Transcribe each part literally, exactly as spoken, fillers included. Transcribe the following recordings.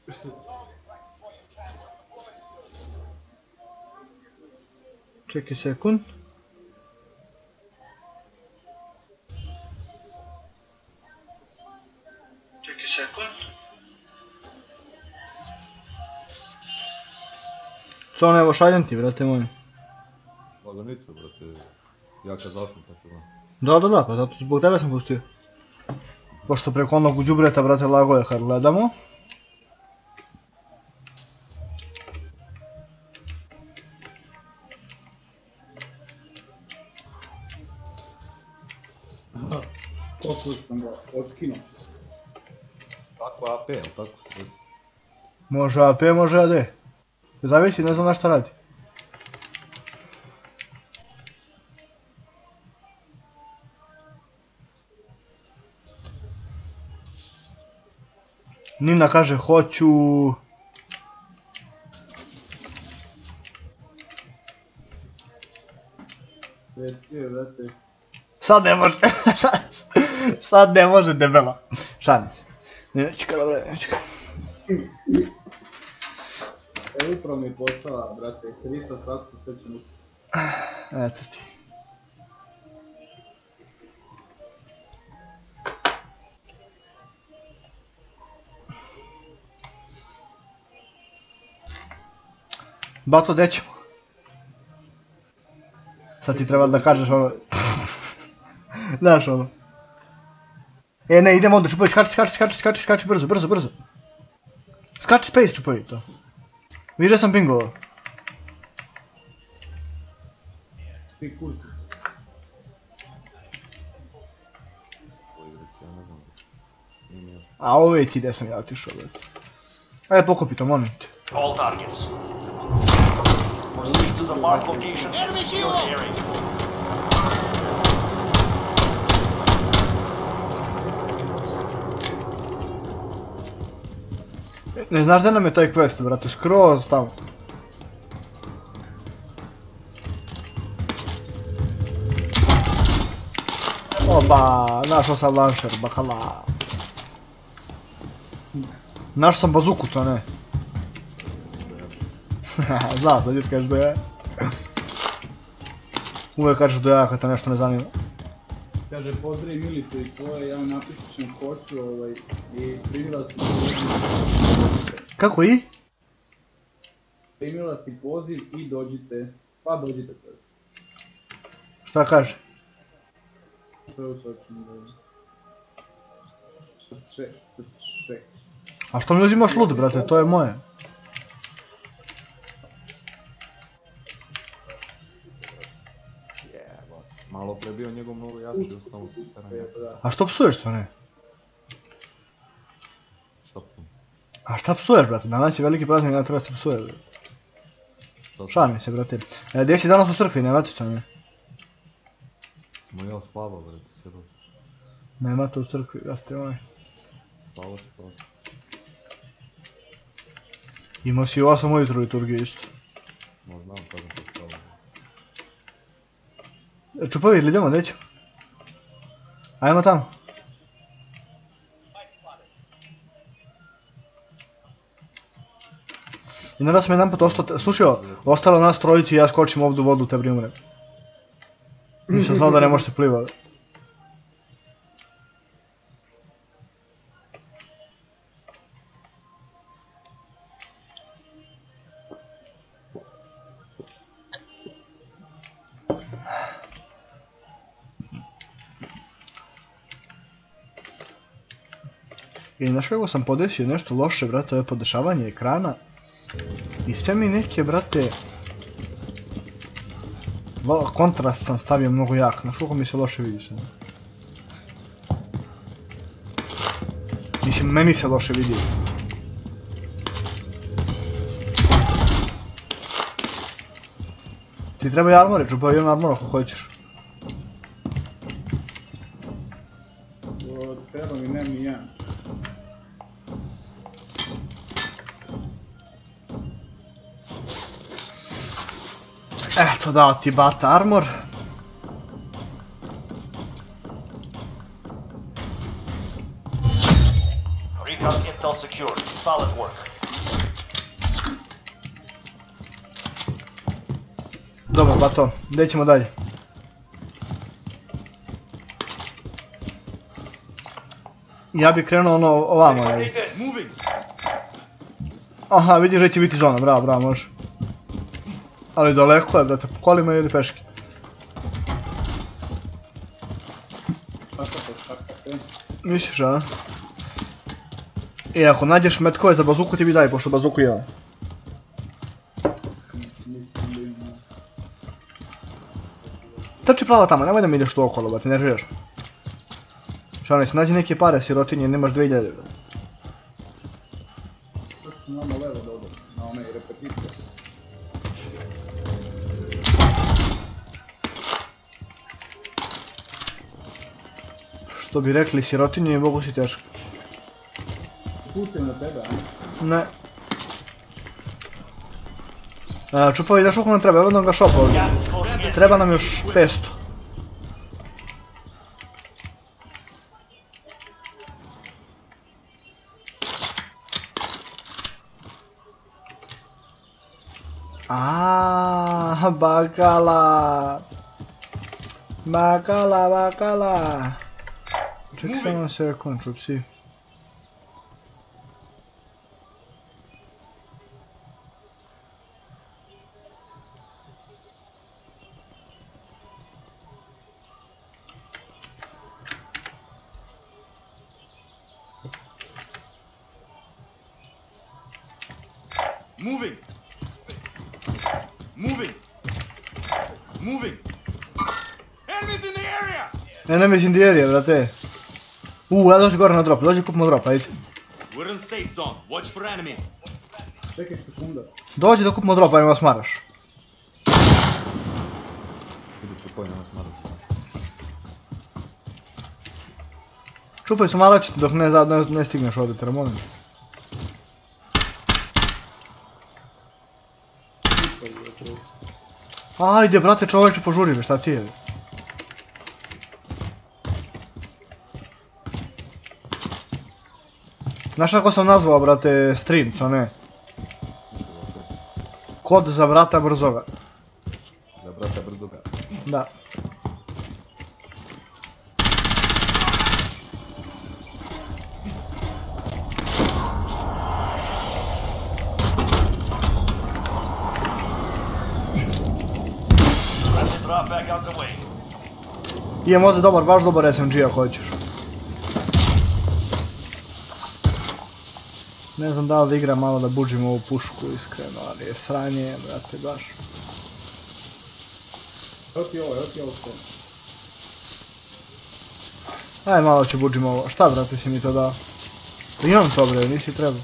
Čekaj sekund. Čekaj sekund. Co ne, evo šaljem ti, brate moj. Lagonicu, brate. Ja kad zašlim tako da. Da, da, da, pa zato zbog tebe sam pustio. Pošto preko onog đubreta, brate, lago je kad gledamo. Koliko sam ga otkinuo. Tako A P, jel tako? Može A P, može A D. Zavisi, ne znam na šta radi. Nina kaže hoću... Reci, brate. Sad ne može, sad ne može debela. Šalim se. Ne, čekaj, dobro, ne, čekaj. E, upravo mi je postala, brate, Hrista Saska svećan uskrs. Eto ti. Bato, gdje ćemo? Sad ti treba da kažeš ono... Znaš ono... E ne, idemo onda, Čupović, skači, skači, skači, skači, skači, brzo, brzo, brzo. Skači space, Čupović, to. Vidio sam pingovao. Ti kurti. A ovo je ti gdje sam ja otišao, brate. Ajde pokupi to, molim te. All targets. Proceed to the mark location and secure the area. Ne znaš da nam je taj quest, brate, skroz tamo. Oba, našao sam launcher, bakala. Našao sam bazukuca, ne? Zna, sad ćeš kažeš da je. Uvijek kažeš da ja kad te nešto ne zanima. Kaže, pozdravi Milicu i tvoje, ja vam napišem hoću ovaj, i primila si poziv. Kako i? Primila si poziv i dođite, pa dođite sad. Šta kaže? Sve u sočinu dođe. Srče, srče. A što mi uzimaš lud, brate, to je moje. Malo pre bio njegov mnogo jači u stavu staranja. A što psuješ sve, ne? Šta pun? A šta psuješ, brate? Danas je veliki praznik, ne treba se psuje, brate. Šalim se, brate. E, gdje si danas u crkvi, ne vatiš ne? Ma ja spava, brate, sjebao. Nema to u crkvi, brate, moj. Spava, spava. Imao si u osam ujutru liturgiju isto. Ma znam kada to spava. Čupovi, ili idemo, gdje ćemo? Ajmo tamo. I nada sam jedan put ostao, slušao, ostalo nas trojici i ja skočim ovdje u vodu, te umrem. Nisam znao da ne može se plivati. I znaš kako sam podesio nešto loše, brate, ovo je podešavanje ekrana. I sve mi neke, brate... Kontrast sam stavio mnogo jak, znaš koliko mi se loše vidi sad. Mislim, meni se loše vidi. Ti treba i armore, čupa i on armor ako hoćeš. Treba mi, ne mi ja. Eto, dao ti bata armor. Recon intel secured. Solid work. Dobro, bato, gdje ćemo dalje? Ja bi krenuo ono ovamo, ne. Aha, vidiš da će biti zona, bravo, bravo, može. Ali daleko je, brate, po kolima ili peški. Misliš, a? I ako nađeš metkove za bazuku ti bi daj, pošto bazuku imam. Trči pravo tamo, nemoj da mi ideš tu okolo, brate, ne želiš. Šalim se, nađi neke pare, sirotinje, nemaš dvije hiljade. To si nama levo dobro, na one repeticije. Što bi rekli, sirotinje i Bogu si teško. Pucam na tebe, a? Ne. E, čupovi, daš oko nam treba, evo nam ga šopa ovdje. Gas is closing in. Treba nam još petsto. Aaaa, bakala. Bakala, bakala. Ček samo sekund, čupsi. Moving. Moving. Moving. Enemies in the area. Enemies in the area, brate. U, ja dođi gore na drop, dođi kupimo drop, ajde. We're in safe zone. Watch for enemy. Čekaj sekunda. Dođi da kupimo drop, ajmo vas maraš. Vidi čupoj, nema smara se. Čupaj se malo dok ne, ne, ne stigneš ovdje, te molim. Ajde, brate, čoveče, požuri me, šta ti je? Znaš kako sam nazvao, brate, stream, co ne? Kod za brata brzoga. Za brata brzoga. Da. Let's drop back out the way. Imam ovdje dobar, baš dobar S M G ako hoćeš. Ne znam da li igram malo da buđim ovu pušku iskreno, ali je sranje, brate, baš. Evo ti ovo, evo ti ovo što. Aj malo ću buđim ovo. Šta, brate, si mi to dao? Imam to, bre, nisi trebao.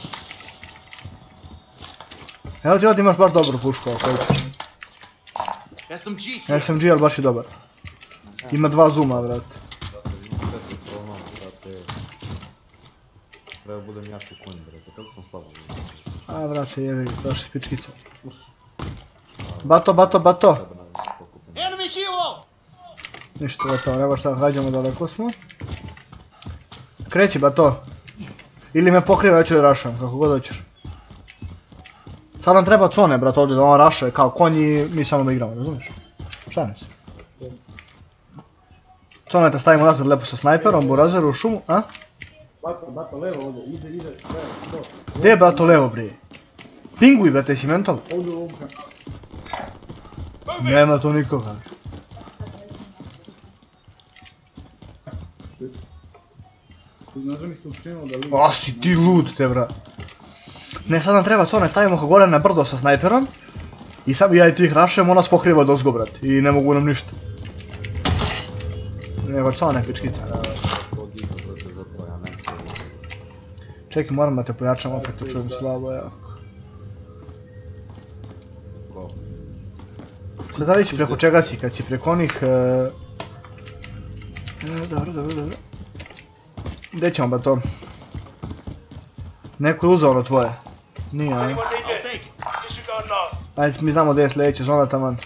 Evo ti ovdje imaš baš dobru pušku ako hoćeš. S M G here. S M G, ali baš je dobar. Ima dva zooma, brate. Brate, vidim četiri krono, brate. Treba budem jači konj, brate, kako sam slabo. A, brate, jevi, baš je pičkica. Bato, bato, bato! Treba nam pokupim. Enemy helo. Ništa, gotovo, nema šta, rađamo daleko smo. Kreći, bato. Ili me pokriva, ja ću da rašam, kako god hoćeš. Sad nam treba cone, brate, ovdje da on raše kao konji, mi samo da igramo, razumiješ? Šalim se. Cone te stavimo nazad lepo sa snajperom, burazeru u šumu, a? Bato, bato, levo ovdje, ize, ize, levo, to. Gdje je bato levo, bre? Pinguj, brate, si mental? Ovdje u ovom. Nema tu nikoga. Znaš da mi se učinilo da li... A si ti lud te, bra. Ne, sad nam treba cone, stavimo ga gore na brdo sa snajperom. I sad ja i ti ih rašemo, ona spokriva dozgo, brat. I ne mogu nam ništa. Nego cone, pičkica. To giga, brate, zato ja neću. Čekaj, moram da te pojačam, opet te čujem slabo, jako. Ko? Sad zavisi preko čega si, kad si preko onih... E... E, dobro, dobro, dobro. Gdje ćemo ba to? Neko je uzao ono tvoje. Nije, aj. What they I'll did. take it. Disregard now. Ajde, mi znamo gdje je sljedeća zona taman.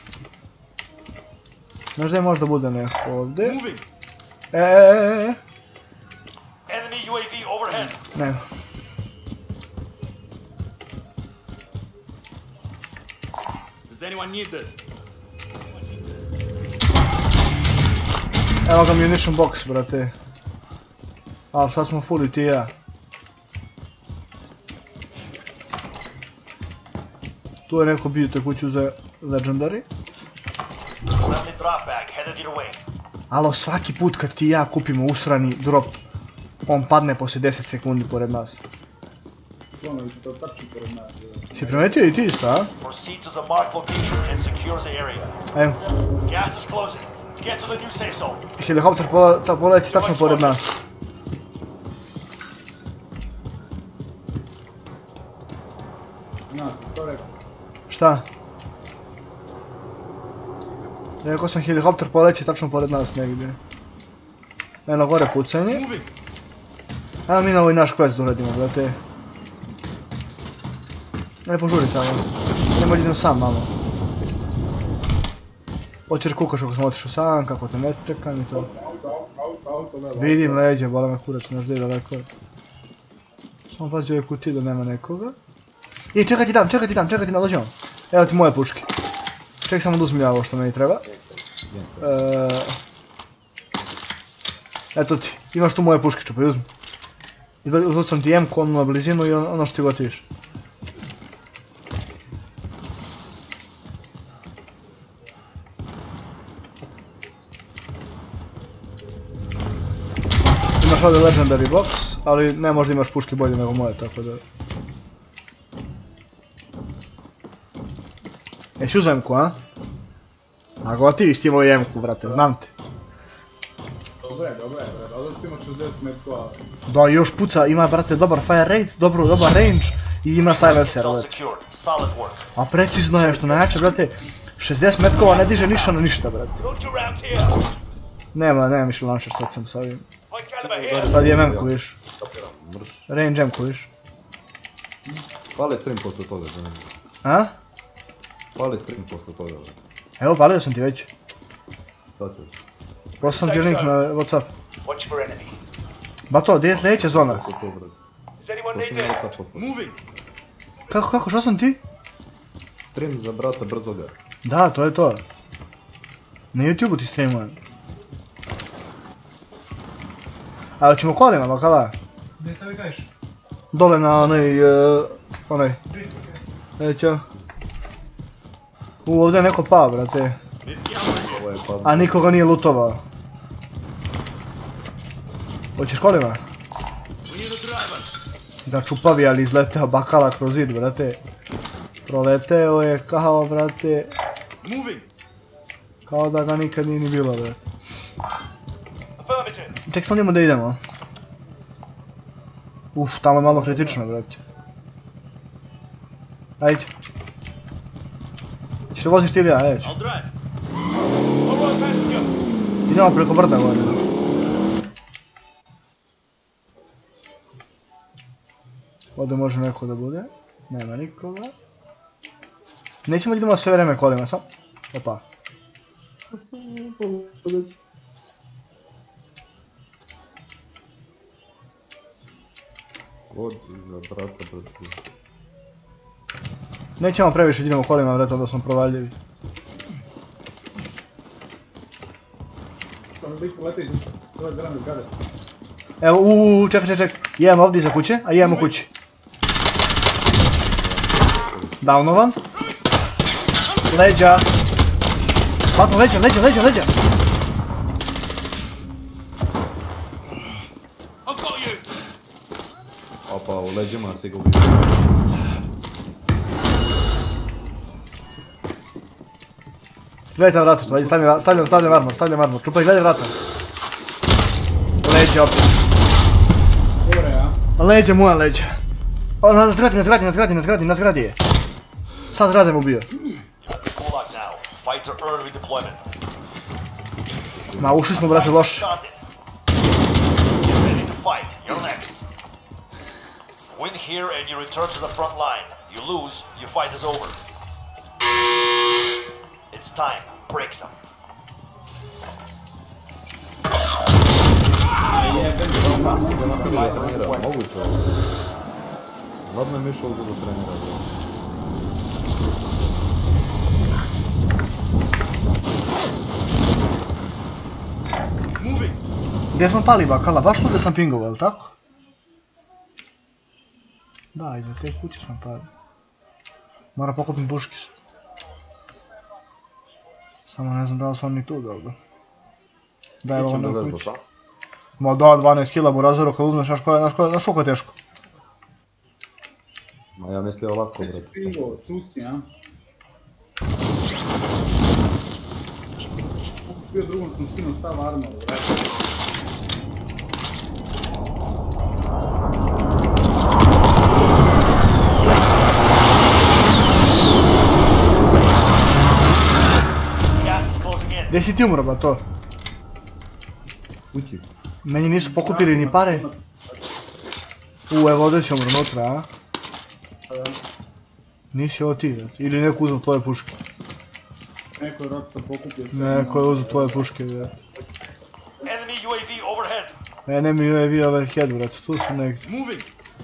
Znaš gdje možda bude neko ovdje? Moving. E, e, e, e. Enemy U A V overhead. Nema. Does anyone need this? Evo ga munition box, brate. Ali sad smo full i ti i ja. Tu je neko bio te kuću za Legendary. Friendly drop bag headed your way. Alo, svaki put kad ti i ja kupimo usrani drop, on padne poslije deset sekundi pored nas. Ono, to trči pored nas. Si primetio i ti isto, a? Proceed to the marked location and secure the area. Evo, Gas is closing. Get to the new safe zone. helikopter pola- ta- poleci tačno pored nas. Nas, to rekao. Šta? Rekao sam helikopter poleći tačno pored nas negdje. Eno gore pucanje. Moving. Evo mi na ovaj naš quest doradimo, brate. Ne požuri samo. Nemoj idem sam malo. Hoćeš kukaš ako sam otišao sam, kako te ne čekam i to. Auto, auto, auto, velo. Vidim leđe, bola me kurac, znaš gdje je daleko. Samo pazi ove kutije da nema nekoga. I čekaj ti tam, čekaj ti tam, čekaj ti naložimo. Evo ti moje puške. Čekaj samo da uzmem ja ovo što meni treba. Eee... Eto ti, imaš tu moje puške, čupaj, uzmi. Uzeo sam ti M-ku, onu na blizinu i ono što ti gotiviš. Imaš ovdje Legendary box, ali ne možda imaš puške bolje nego moje, tako da... Jesi uzeo M-ku, a? A gotiviš ti moju M-ku, brate, znam te. Dobre, dobre, dobre. Ovo što ima šezdeset metkova. Da, još puca, ima, brate, dobar fire rate, dobro, dobar range i ima silencer, Still brate. secured. Solid work. A precizno je što najjače, brate, šezdeset metkova ne diže ništa na ništa, brate. Don't you round here. Nema, nema više launcher, sad sam sa ovim. Point caliber here. Sad je M-ku viš, Kapiram, mrš. range M-ku viš. Pali stream posle toga, da ne. A? Pali stream posle toga, brate. Evo, palio sam ti već. Sad ćeš. Poslao sam ti link na Whatsapp. Watch for enemy. Ba to, gdje je sljedeća zona? Kako to, brate? Is anyone To si mi near? WhatsApp poslao. Moving. Kako, kako, što sam ti? Stream za brata brzoga. Da, to je to. Na YouTube-u ti streamujem. A hoćemo kolima, bakala? Gdje stavi kažeš? Dole na onaj, uh, onaj. Eće. U, ovdje je neko pao, brate. Ovo je pa... A nikoga nije lutovao. Hoćeš kolima? We need a driver. Da čupavi, ali izleteo bakala kroz zid, brate. Proleteo je kao, brate, Moving. kao da ga nikad nije ni bilo, brate. Affirmative. Ček, stanimo da idemo. Uf, tamo je malo kritično, brate. Ajde. Ćeš da voziš ti ili ja, ajde. I'll drive. All right, passenger. Idemo preko brda gore. Ovdje može neko da bude. Nema nikoga. Nećemo da idemo sve vreme kolima, sam. Opa. Kod za brata brzoga. Nećemo previše da idemo kolima, brate, onda smo provaljivi. Što mi biti poleti iz ove zelene zgrade. Evo, uuu, čekaj, čekaj, čekaj. Jedan ovdje iza kuće, a jedan u kući. Downovan. Leđa. Hvatno, leđa, leđa, leđa, leđa. I've got you. Opa, u leđima si ga ubio. Gledajte na vratu, stavljam, stavljam, stavljam, stavljam armor, stavljam armor. Čupaj, gledaj vrata. Leđa opet. Dobre, a? Leđa, moja leđa. O, na zgradi, na zgradi, na zgradi, na zgradi, na zgradi je. Sa zgrade mu bio. You're at the Gulag now. Fight to earn redeployment. Ma, ušli smo, brate, loše. Got it. Get ready to fight. You're next. Win here and you return to the front line. You lose, your fight is over. It's time. Break some. Trenira, moguće ovo. Ladno je Mišo ovdje da trenira, brate. Moving. Gdje smo pali bakala? Baš tu gdje sam pingovao, jel' tako? Da, iza te kuće sam pali. Mora pokupim puški. Samo ne znam da li su oni tu dobro. Da je ovo na kući. Ma da, dvanaest kila burazeru kad uzmeš, znaš koliko je teško. Ma ja mislio ovako, Gdje si brate. pingo, tu si, a? Bio drugom sam skinuo sav armor, vrati. Gas is closing in. Gdje si ti umro, ba to? Kući. Meni nisu pokupili ni pare. U, evo ovdje si umro unutra, a? Nisi ovo ti, već. Ili neko uzeo tvoje puške. Neko je rata pokupio sve. Neko je uzeo tvoje puške, već. Enemy U A V overhead. Enemy U A V overhead, vrat, tu su negdje. Moving.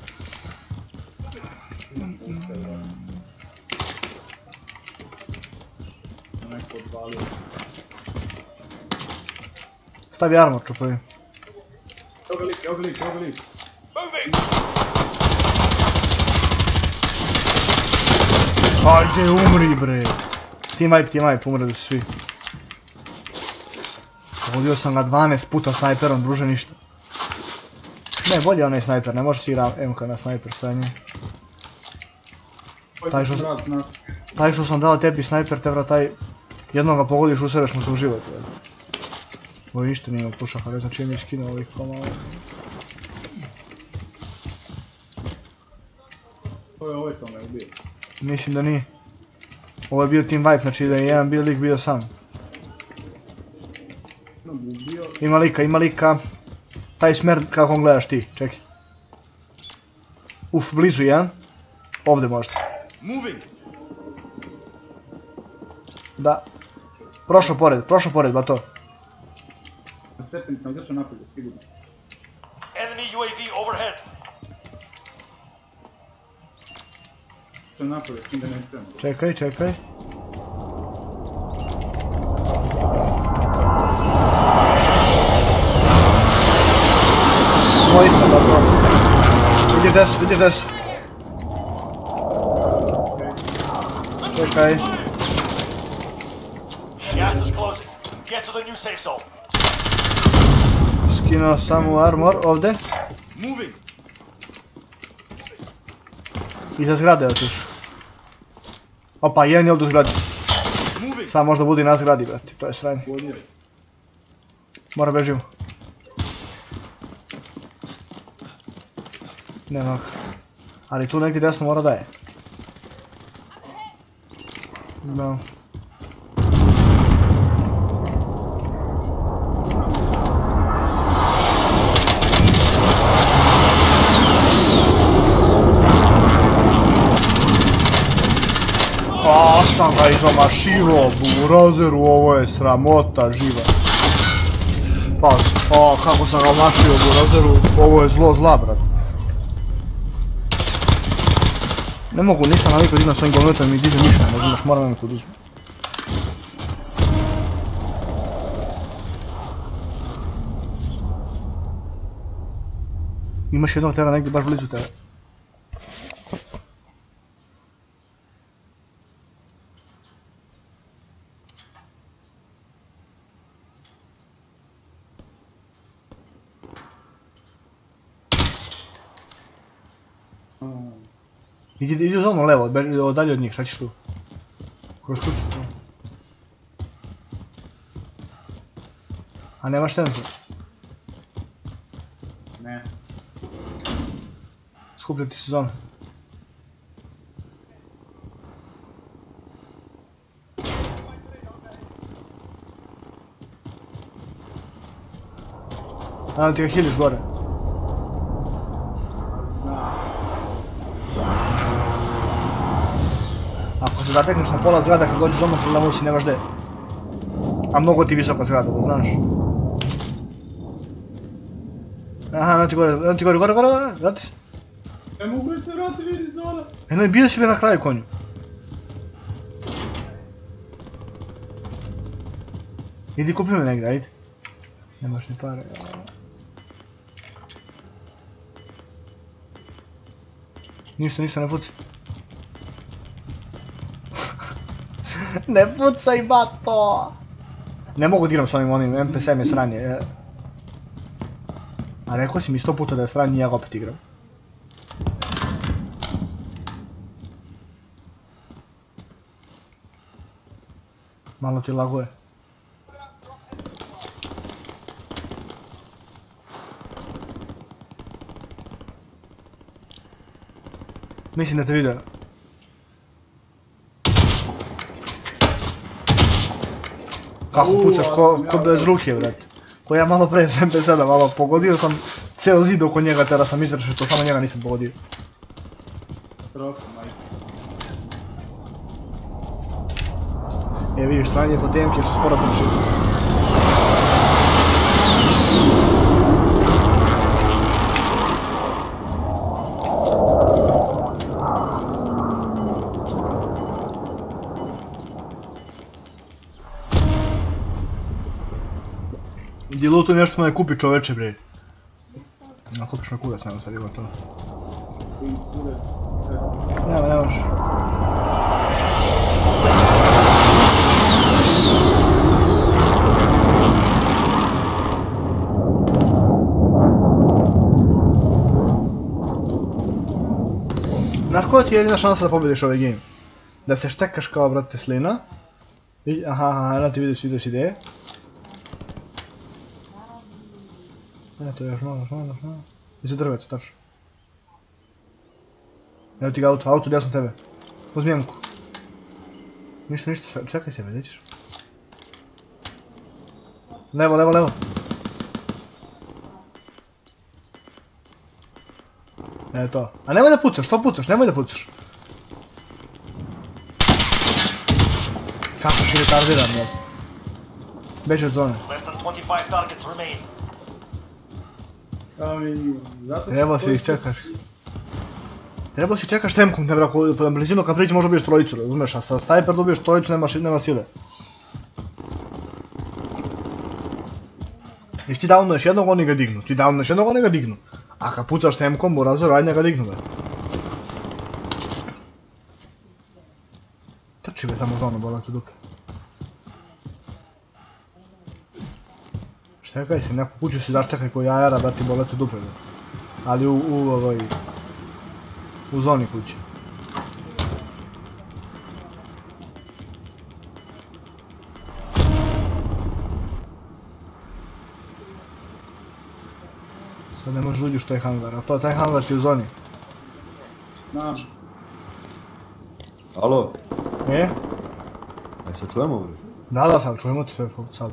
Neko odvalio. Stavi armor, čupavi. Evo ga lik, evo ga lik, evo ga lik. Moving. Ajde, umri, bre. Team wipe, team wipe, umreli su svi. Vodio sam ga dvanaest puta snajperom, druže, ništa. Ne, bolje je onaj snajper, ne može si igra M K na snajper sa njim. Taj što, Vrat, na. taj što sam dao tebi snajper, te vrat, taj jednog ga pogodiš, usereš mu se u život. Ovo ništa nije imao pušaka, ne znam čije mi je skinuo ovih komala. To je ovaj to me ubio. Mislim da nije. Ovo je bio team wipe, znači da je jedan bio lik bio sam. No, ubio. Ima lika, ima lika. Taj smer kako on gledaš ti, čekaj. Uf, blizu jedan. Ovdje možda. Moving. Da. Prošao pored, prošao pored, ba to. Na stepenicama izašao napolje, sigurno. Enemy U A V overhead. Izašao napolje, s tim da ne trebamo. Čekaj, čekaj. Dvojica, ba to. Vidiš gdje su, vidiš gdje su. Čekaj. Gas is closing. Get to the new safe zone. Skinuo sam u armor, ovdje. Moving. Iza zgrade je otišao. Opa, jedan je ovdje u zgradi. Moving. Sad možda bude i na zgradi, brati, to je sranje. Vodio. Mora bežimo. Nema ga. Ali tu negdje desno mora da je. Da. A, sam ga izomašivo, burazeru, ovo je sramota živa. Pas, o, kako sam ga omašio, burazeru, ovo je zlo zla, brat. Ne mogu ništa navikati ima svojim govnotom i diže ništa, ne znaš, moram nemoj to oduzme. Imaš jednog tera negdje baš blizu tebe. Idi, idi za ono levo, beži dalje od njih, šta ćeš tu? Kroz kuću tu. A nemaš senzor? Ne. Skuplja ti se zona. Ajmo ti ga hiliš gore. Ako se zatekneš na pola zgrada kad dođeš doma problemu si nemaš gdje. A mnogo ti visoka zgrada, da znaš. Aha, eno ti gore, eno ti gore, gore, gore, gore, vrati se. Ne mogu se vrati, vidi zona. Eno je bio si bi na kraju konju. Idi kupi me negdje, ajde. Nemaš ni pare. Ništa, ništa, ne pucaj. Ne pucaj, bato! Ne mogu da igram s onim onim, M P sedam je sranje. A rekao si mi sto puta da je sranje i ja ga opet igram. Malo ti laguje. Mislim da te vidio. Kako pucaš ko bez ruke, vrati. Ko ja malo pre s M P sedam, malo pogodio sam ceo zid oko njega, tada sam izrašao što samo njega nisam pogodio. Trofo, majke. E vidiš, sranje po temke što sporo trči. Idi lutu nešto me kupi čoveče bre. No kupiš me kurac, nema sad je gotovo. Tim kurac. Nema, nemaš. Znaš koja ti je jedina šansa da pobediš ovaj game? Da se štekaš kao brate slina. Aha, aha, eno ti vidiš, vidiš ideje. Eto još malo, još malo, još malo. Iza drveca, tačno. Evo ti ga auto, auto desno tebe. Uzmi jemku. Ništa, ništa, čekaj sebe, gdje ćeš? Levo, levo, levo. Evo to. A nemoj da pucaš, što pucaš, nemoj da pucaš. Kako si retardiran, jel? Beži od zone. Less than twenty-five targets remain. Trebao si ih čekaš. Trebao si čekaš temkom, ne brak, na blizinu kad priđe možda ubiješ trojicu, razumeš, a sa sniper da ubiješ trojicu nema sile. Ješ ti downuješ jednog, oni ga dignu, ti downuješ jednog, oni ga dignu. A kad pucaš temkom u razoru, ajde ga dignu, be. Trči be tamo u zonu, bolac u dupe. Čekaj se, neku kuću si začekaj ko jajara da ti bolac u dupe, be. Ali u, u, ovoj... u zoni kuće. Sad ne možeš uđi u taj hangar, a to taj hangar ti u zoni. Znam. Alo? E? E se čujemo bre? Da, da, sad čujemo ti sve sad.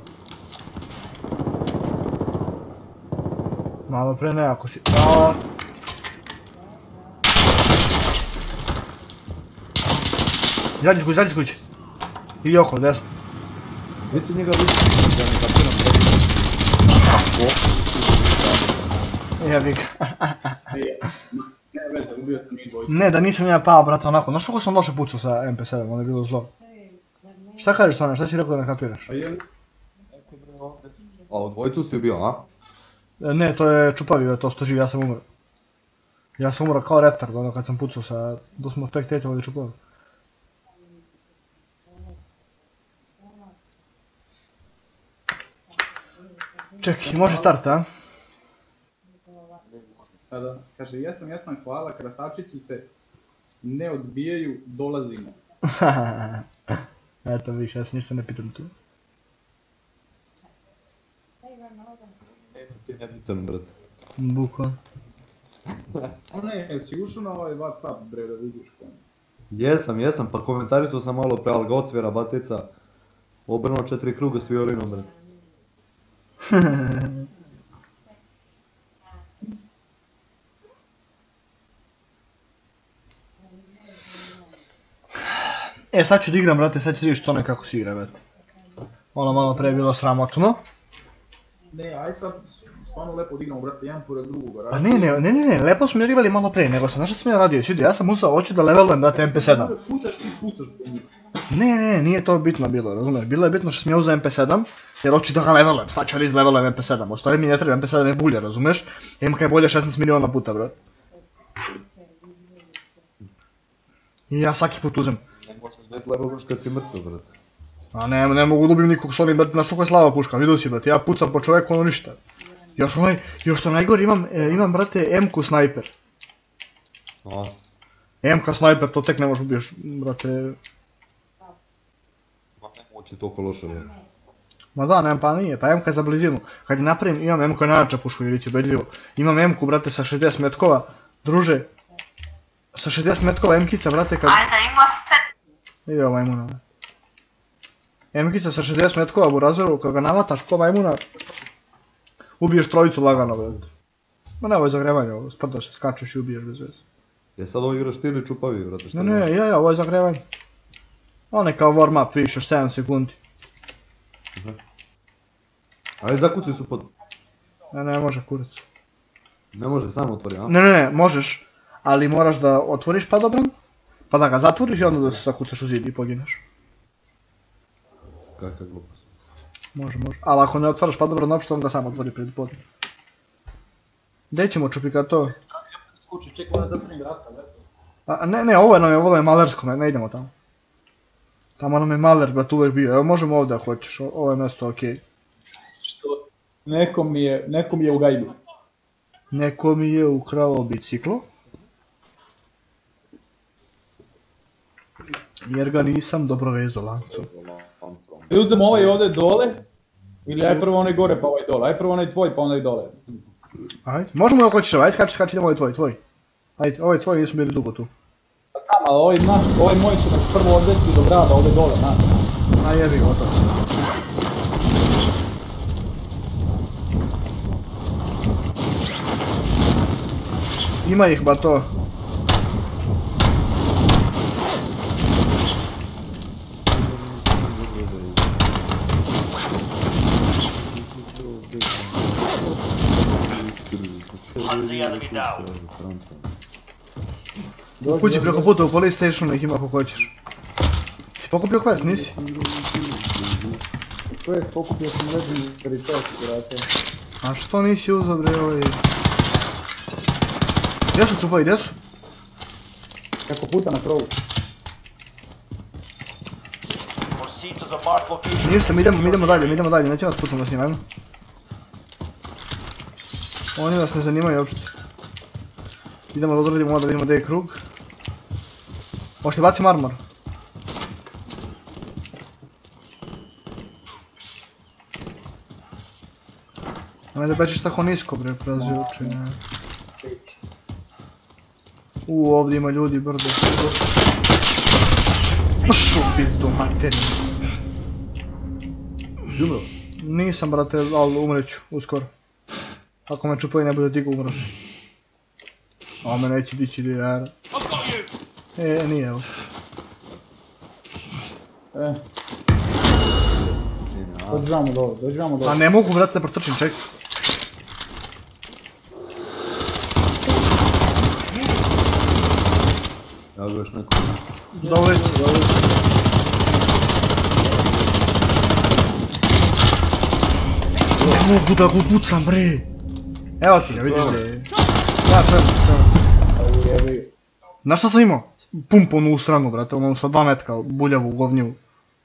Malo pre ne, ako si... Aaaa! Izađi iz kuće, izađi iz kuće. I okolo, desno. Gdje ti njega vidiš? Da ne kapiram protiv. Jebi ga. Ne veze, ubio sam njih dvojica. Ne, da nisam ja pao, brate, onako. Znaš kako sam loše pucao sa M P sedam, ono je bilo zlo. Šta kažeš Sonja, šta si rekao da ne kapiraš? A u dvojicu si bio, a? Ne, to je čupavi, to sto živi, ja sam umro. Ja sam umro kao retard, ono kad sam pucao sa... Da smo spektatovali čupavi. Čekaj, može start, a? Tada, kaže, jesam, jesam, hvala, krastavčići se ne odbijaju, dolazimo. Eto vidiš, ja se ništa ne pitam tu. Ti ne pitam, brate. Bukvalno. Ne, jesi ušao na ovaj Whatsapp, bre, da vidiš kom. Jesam, jesam, pa komentarisao sam malo pre, ali ga odsvira batica. Obrnuo četiri kruga s violinom, brate. E, sad ću da igram, brate, sad ću vidjeti što nekako si igra, brate. Ono malo pre je bilo sramotno. Ne, aj sad, stvarno lepo odigramo, brate, jedan pored drugog. Pa ne, ne, ne, ne, ne, lepo smo odigrali malo pre, nego sam, znaš što sam ja radio, sidi, ja sam usao, hoću da levelujem, brate, M P sedam. Pucaš ti, pucaš po njih. Ne, ne, nije to bitno bilo, razumiješ? Bilo je bitno što sam ja uzeo em pe sedam, jer hoću da ga levelujem, sad ću riz levelujem em pe sedam, u stvari mi ne treba em pe sedam je bulje, razumiješ? em ka je bolje šesnaest miliona puta, brat. I ja svaki put uzem. Ne možeš bez leveluješ kad si mrtav, brate. A ne, ne mogu da ubijem nikog s onim, brate, znaš kako je slava puška, vidio si, brate, ja pucam po čoveku, ono ništa. Još onaj, još što najgore imam, e, imam, brate, em-ku snajper. A, em-ka snajper, to tek ne možeš ubiješ, brate. ma ne moći toliko loše, brate. Ma da, nema, pa nije, pa em-ka je za blizinu. Kad je napravim, imam em-ku je najjača puška, Ilić je bedljivo. Imam em-ku, brate, sa šezdeset metkova, druže. Sa šezdeset metkova em-kica, brate, kad... Ide ovaj majmuna. em-kica sa šezdeset metkova u razoru, kad ga navataš ko majmuna, ubiješ trojicu lagano, brate. Ma ne, ovo je zagrevanje, ovo, sprdaš se, skačeš i ubiješ bez veze. Je sad ovo igraš ti ili čupavi, brate, šta Ne, ne, ja, ja, ovo je zagrevanje. On je kao warm up, vidiš, još sedam sekundi. Ajde, zakuci su pod... Ne, ne, može kurac. Ne može, samo otvori, a? Ne, ne, ne, možeš, ali moraš da otvoriš padobran, pa da ga zatvoriš i onda da se zakucaš u zid i pogineš. Kakva glupost. Može, može. Ali ako ne otvaraš padobran uopšte, onda ga sam otvori pred podne. Gdje ćemo čupika to? Skučiš, čekaj, ona zatvorim vrata, brate. A, ne, ne, ovo je nam je, ovo je malersko, ne, ne idemo tamo. Tamo nam je maler, brat, uvijek bio. Evo, možemo ovdje ako hoćeš, o- ovo je mjesto okej. Što? Neko mi je, neko mi je u gajbi. Neko mi je ukrao biciklo. Jer ga nisam dobro vezao lancom. Ili uzem ovaj ovdje dole, ili aj prvo onaj gore pa ovaj dole, aj prvo onaj tvoj pa onaj dole. Ajde, možemo ako hoćeš, ajde skači, skači, idemo, ovo je tvoj, tvoj. Ajde, ovo je tvoj, nismo bili dugo tu. Pa znam, ali ovaj naš, ovaj moj će nas prvo odvesti do grada, ovdje dole, znaš. A jebi ga, gotovo. Ima ih ba to. Hunt the enemy down. U kući preko puta u police stationu ih ima ako hoćeš. Si pokupio quest, nisi? To je pokupio sam legendary chest, brate. A što nisi uzao bre ovaj... Gdje su čupai, gdje su? Kako puta na krovu. Proceed to the marked location. Ništa, mi idemo, mi idemo dalje, mi idemo dalje, neće nas pucamo s njima, ajmo. Oni nas ne zanimaju uopšte. Idemo da odradimo ovo da vidimo gdje je krug. Možete bacim armor. Nemoj da bečiš tako nisko bre, prazujući, ne. Uuu, ovdje ima ljudi, brdo. Pšu, pizdu, materi. Ljubro. Nisam, brate, ali umreću, uskoro. Ako me čupaju ne bude digo, umro sam. A me neće dići dijara. E, nije evo. E. Dođemo dole, dođemo A dole. ne mogu, brate, da protrčim, čekaj. Evo ga još neko. Dobro, dobro. Ne mogu da ga pucam, bre. Evo ti ga, vidiš bre. Ja, sve, sve. Jebi. Znaš šta sam imao? Pumponu u stranu, brate, ono sa dva metka, buljavu, govnjivu.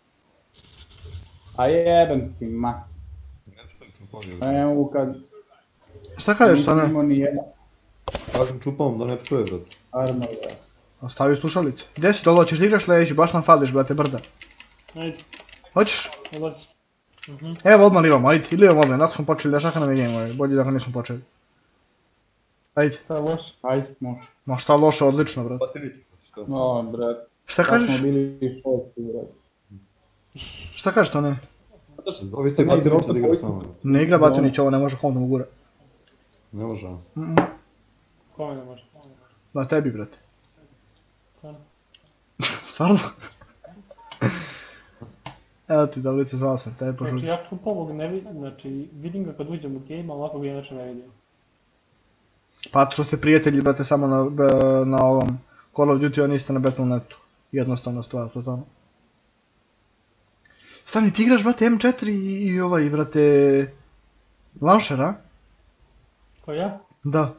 A jebem ti, ma. A ne mogu kad... Šta kažeš, šta Nisam ne? imao ni jedan Kažem čupam da ne psuje, brate. armor, brate. Ostavi slušalice. Gdje si dolo, ćeš da igraš leđu, baš nam fališ, brate, brda. Ajde, Hoćeš? odlazi. Evo odmah livamo, ajde, ili livamo odmah, nakon smo počeli da šaka nam je game, bolje da ga nismo počeli. Ajde, Šta je loš? Ajde, može. ma šta loše, odlično, brate. Pa ti vidi. Što? No, brate. Šta Kad kažeš? smo bili šesti, brate. Šta kažeš to ne? Ovi se Sam ja Batinića igrao da igra tako- s nama. Ne igra Batinić, ovo ne može hondom u gure. Ne može, a? Kome ne može? Na tebi, brate. Stvarno? Stvarno? Evo ti, Dablice, zvao sam, tebi Znači požuti. ja tu ovog ne vidim, znači vidim ga kad uđem u game, ali ovako ga inače ne vidim. Pa što ste prijatelji, brate, samo na, be- na ovom Call of Duty, a niste na Battle dot netu. Jednostavna stvar, to tamo. Stani, ti igraš, brate, em četiri i, i ovaj, brate... Launcher, a? Ko ja? Da.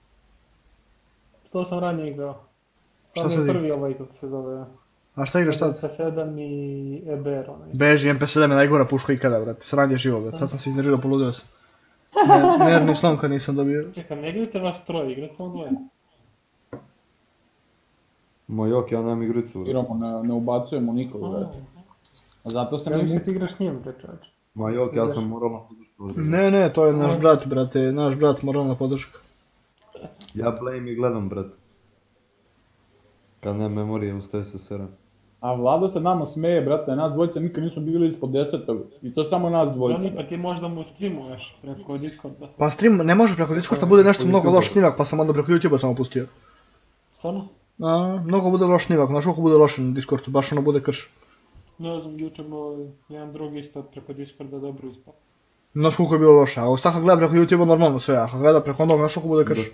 To sam ranije igrao. Šta To mi sad je igra? prvi ovaj kako se zove. A šta igraš sad? M P sedam i E B R onaj. Beži, em pe sedam je najgora puška ikada, brate. Sranje živo, brate. Sad sam se iznervirao, poludio sam. Ne, nervni slom kad nisam dobio. Čekaj, ne igrate vas troje, igrate samo dvoje. Moj jok, ja nemam igricu. Igramo, ne, ne ubacujemo nikog, brate. A zato sam Ja i mislim mu... ti igraš s njim, bre čovječ. Ma jok, ja sam moralna podrška. Ne, ne, to je naš brat, brate. Naš brat, moralna podrška. Ja blame i gledam, brat. Kad nema memorije, ustaje se sera. A Vlado se nama smeje, brate, nas dvojica nikad nismo bili ispod desetog. I to samo nas dvojica. Jani, pa ti možda mu streamuješ preko Discorda. Pa stream, ne može preko Discorda, bude nešto mnogo loš snimak, pa sam onda preko YouTube-a samo pustio. Stvarno? A, mnogo bude loš snimak, znaš koliko bude loš na Discordu, baš ono bude krš. Ne znam, jučer moj jedan drugi isto preko Discorda dobro ispao. Znaš koliko je bilo loše, a ostaka gleda preko YouTube-a normalno sve, a kad gleda preko onog, znaš koliko bude krš.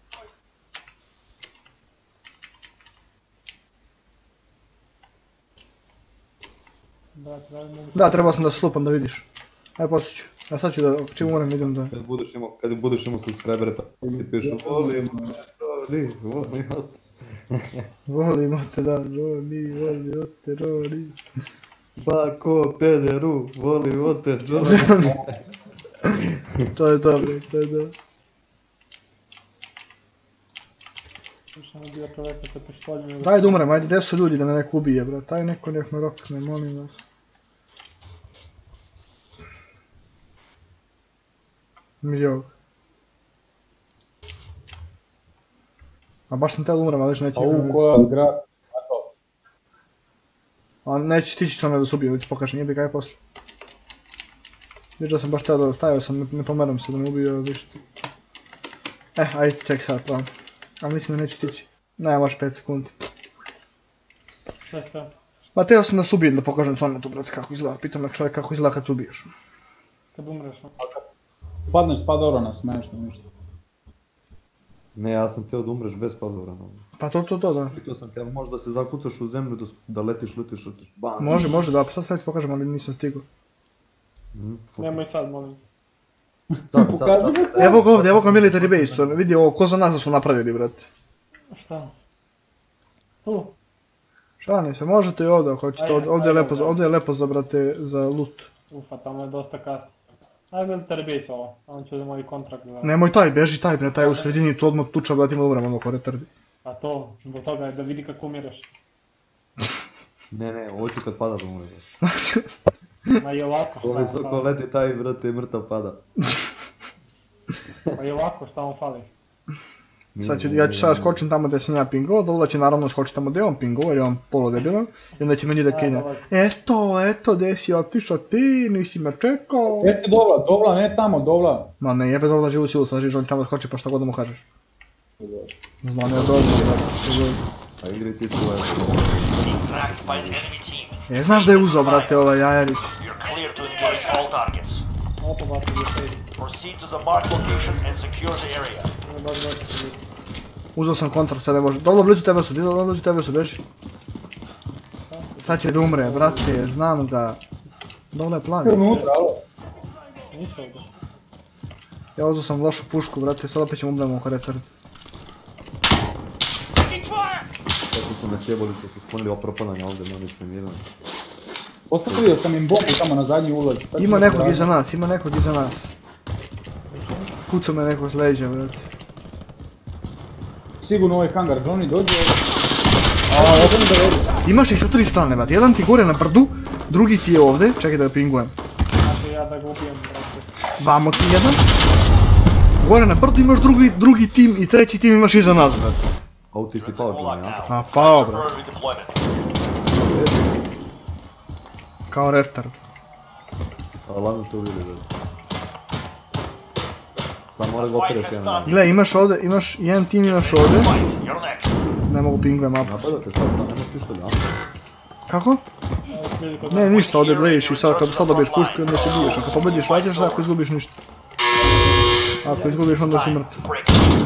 Da, da, mogu... Da, trebao sam da se slupam da vidiš. Aj, poslije ću. A sad ću da, čim moram idem da... Kad budeš imao, kad budeš imao subscribere, pa ti pišu volim, volim, volim, Volimo te da, Roni, volimo te, Roni. bako, pederu, volimo te, John. To je to, bre, to je to. Slušam bio čovjeka sa pištoljem. Daj da umrem, ajde, gdje su ljudi da me neko ubije, bro. Taj neko nek me rokne, molim vas. Mijog. A baš sam teo da umrem, ali još neće... A u koja zgrada? A neće tići to me da se ubije, već pokažem, jebi ga je poslije. Viš da sam baš teo da stavio sam, ne, ne pomeram se da me ubio, viš. Eh, ajde, ček sad, plan. Ali mislim da neće tići. Ne, baš pet sekundi. Šta šta? Ma teo sam da se ubijem da pokažem stvarno tu, brate, kako izgleda. Pitam na čovjek kako izgleda kad se ubiješ. Kad umreš? no? Padneš s padorana, smiješno ništa. Ne, ja sam teo da umreš bez padora. Pa to, to, to, da. Pitao sam te, možda se zakucaš u zemlju, da, da letiš, letiš, letiš, bam. Može, može, da, pa sad sad ti pokažem, ali nisam stigao. Mhm, Nemoj sad, molim. sad, sad, Pokaži sad. ga sad. Evo ga ovdje, evo ga military base, vidi ovo, ko za nas da su napravili, brate. Šta? Tu? Šalim se, možete i ovdje ako hoćete, ovdje, ovdje je lepo, za- ovdje je lepo za, brate, za loot. Ufa, tamo je dosta kasno. Ajde military base ovo, on će da moj kontrakt za... Nemoj taj, beži taj, bre, taj u sredini, tu odmah tuča, brate, ima da umrem, ono, ko retardi. A to, zbog toga je da vidi kako umireš. Ne, ne, ovo ću kad pada da umreš. Ma i ovako, Ko šta mu visoko fali? leti, taj, brate, mrtav pada. Ma i ovako, šta mu fali? Sad ću, ja ću sad skočim tamo gdje sam ja pingao, Dovla će naravno skočiti tamo gdje je on pingao, jer je on polo debilan, i onda će meni da kenja. Eto, eto, gdje si otišao ti, nisi me čekao. Jeste Dovla, Dovla, ne tamo, Dovla. Ma ne jebe Dovla živu silu, sad žiš, on će tamo skoči pa šta god da mu kažeš. Znam, ne dobro, A igri ti svoje. Being tracked by an enemy team. E, znaš da je uzao, brate, ovaj Jajarić. You're clear to engage all targets. Opa, bati je sejdi. Proceed to the marked location and secure the area. Ne baš dosta će biti. Uzao sam kontrakt, sad ne može. Dovla blizu tebe su, Dovla blizu tebe su, beži. Sad će da umre, brate, znam ga. Dovla je plavi. Unutra, alo. Nisu ovdje. Ja uzao sam lošu pušku, brate, sad opet ćemo umremo oko retard. Taking fire! Kako su me sjebali što su sklonili opropadanja ovdje, ne nisam miran. Postavio sam im bombu tamo na zadnji ulaz. Sad Ima ću nekog da iza nas, ima nekog iza nas. Kucao me neko s leđa, brate. Sigurno ovaj hangar, Johnny dođe ovdje. A, ovdje mi da vedi. Imaš ih sa tri strane, brate. Jedan ti gore na brdu, drugi ti je ovdje. Čekaj da ga pingujem. Znači ja da ga ubijem, brate. Vamo ti jedan. Gore na brdu imaš drugi, drugi tim i treći tim imaš iza nas, brate. A ti si pao, All Johnny, locked ja? down. A pao, Time to brate. burn redeployment. Kao retard. A ladno to vidi, brate. Sad mora ga Fight opereš has jedan. started. Gle, imaš ovdje, imaš jedan tim imaš ovdje. Fight, you're next. Ne mogu pingujem apus. Napadate, sad šta, nemaš pištolja, a? Kako? Evo priliku Ne, ništa, ovdje blejiš i sad kad sad dobiješ pušku i onda se biješ. Ako pobediš, vađaš, ako izgubiš ništa. Ako izgubiš, onda si mrtav. Break.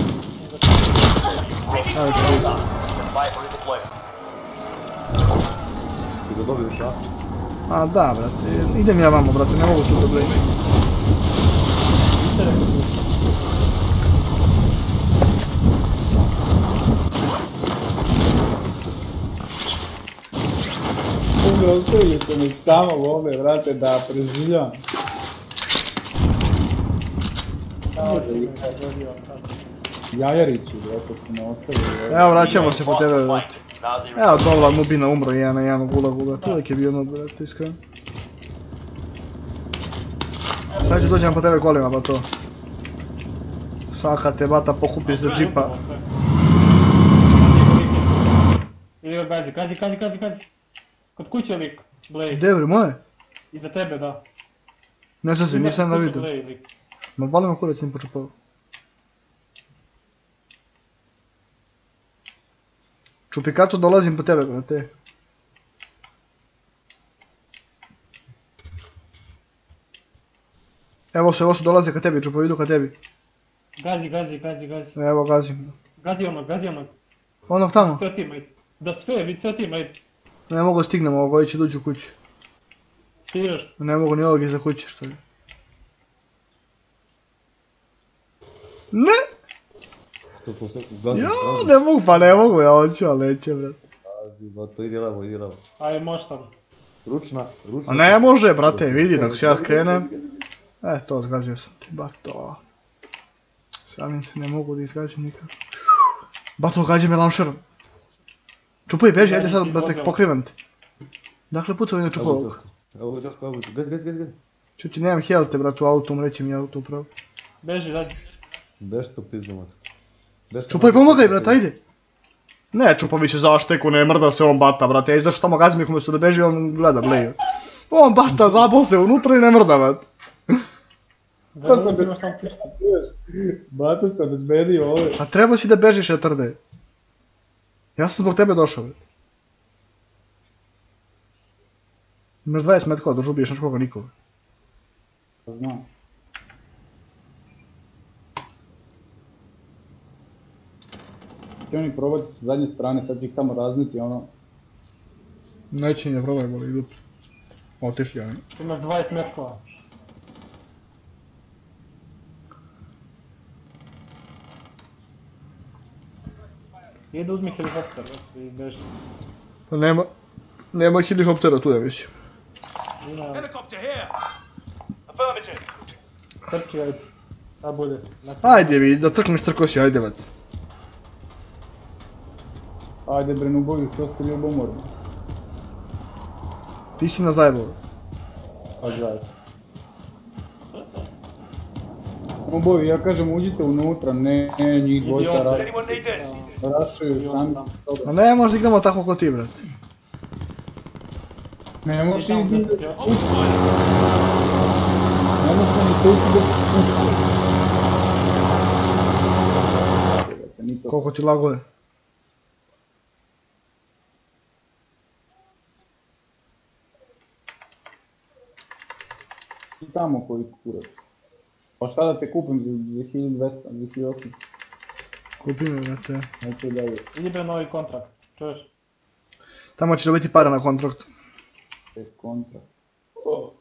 Ajde, ću Stand by for redeployment. Ti ga dobiješ, a? A da, brate, idem ja vamo, brate, ne mogu tu da blejim. Umro, ostavite me samo ovdje, brate, da preživljam. Jajarići, brate, su me ostavili. Evo, vraćamo se po tebe, Lost the brate. fight. Now's the Evo, return. Dolan Mubina umro jedan na jedan u gulagu, brate, uvijek je bio ono, brate, iskreno. Sad ću dođem po tebe kolima, ba to. Saka te bata pokupi za džipa. Ili ga gađi, gađi, gađi, gađi, gađi. Kod kuće lik, Blade. Devri, moje? Iza tebe, da. Ne znam se, nisam na vidio. Blade, lik. Ma bali me kurac im počupao. Čupikato dolazim po tebe, brate. Evo se, ovo su dolaze ka tebi, čupo, idu ka tebi. Gađi, gađi, gađi, gađi. Evo, gazim. Gađi onog, gađi onog. Onog tamo. Sve teammate. Da sve, vid sve teammate. Ne mogu stignem ovog, koji će doći u kuću. Stižeš. Ne mogu ni ovog iza kuće, što je. Ne! Što to sve gazi, Ja, gazi, ne mogu, pa ne mogu, ja hoću, ali neće, brate. gazi, ba to idi levo, idi levo. Aj, možda. Ručna, ručna. A ne može, brate, vidi, dok se ja skrenem. E, to zgazio sam ti, bar to. Samim se ne mogu da izgazim nikako. Ba to gađi me launcherom. Čupuj, beži, ajde sad, brate, pokrivam te. Dakle, pucao mi na čupu Evo ovog. Joško, evo Joško, evo Joško, gazi, gazi, gazi, gazi. Čuti, nemam healte, brate, u autu, umreći mi auto upravo. Beži, dađi. Beš to pizdu, mat. Beš to- Čupaj, pomogaj, brate, ajde. Ne, Čupa više zašteku, ne mrda se on bata, brate, ja izašao tamo gazim ih umjesto da beži, on gleda, bleju. On bata, zabol se unutra i ne mrda, brate. Pa sam Imaš tamo pištolj. Bata sam bezbedio ovdje. A treba si da bežiš, etrde. Ja sam zbog tebe došao, brate. Imaš dvadeset metkova, da žubiješ nikoga nikoga. Znam. Htio oni probati sa zadnje strane, sad će ih tamo razniti, ono. Neće nije probaj, boli, idu. Otišli oni. Imaš dvadeset metkova. Ide uzmi helikopter, brate, i beži. Pa nema, nema helikoptera tu, ja mislim. Ima, Helicopter here. Affirmative. trči, ajde. A bolje. Ajde vi, da trkneš trkosi, ajde, brate. Ajde bre, nubovi, što ste ljubomorni. Ti si na zajebovu. A zajedno. Nubovi, ja kažem uđite unutra, ne, ne, njih dvojka Idiota. ra- Anyone need this? rašuju sami sobe. A ne, možda igramo tako ko ti, brate. Ne možeš Tamo ni gdje ni si htio. ne možeš ni tući da se pušta. Ni to. Koliko ti lago je. I tamo koji kurac. Pa šta da te kupim za, za hiljadu dvesta, za hiljadu osamsto? Kupi me, brate. Neću da je Idi bre novi kontrakt, čuješ? Tamo će dobiti para na kontraktu. tek kontra. O.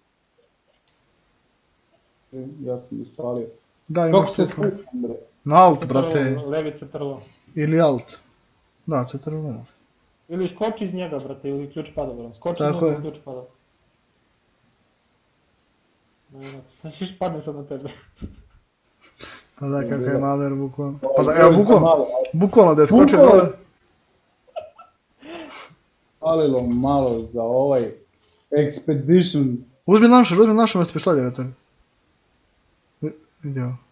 E, ja sam ispalio. Da, Kako imaš se sve. spuštam bre? Na alt, brate. Levice trlo. Ili alt. Da, C T R L. Ili skoči iz njega, brate, ili ključ pada, brate. Skoči Tako iz njega, je. ključ pada. Ne, ne, znači padne sad na tebe. Pa da, kakav je maler, bukvalno. Pa Pa da, evo, bukvalno. Bukvalno da je skočio Bukvalno. dole. Falilo malo za ovaj Expedition. Uzmi lanšer, uzmi lanšer umjesto pištolja, brate. Vi- Vidi ovo.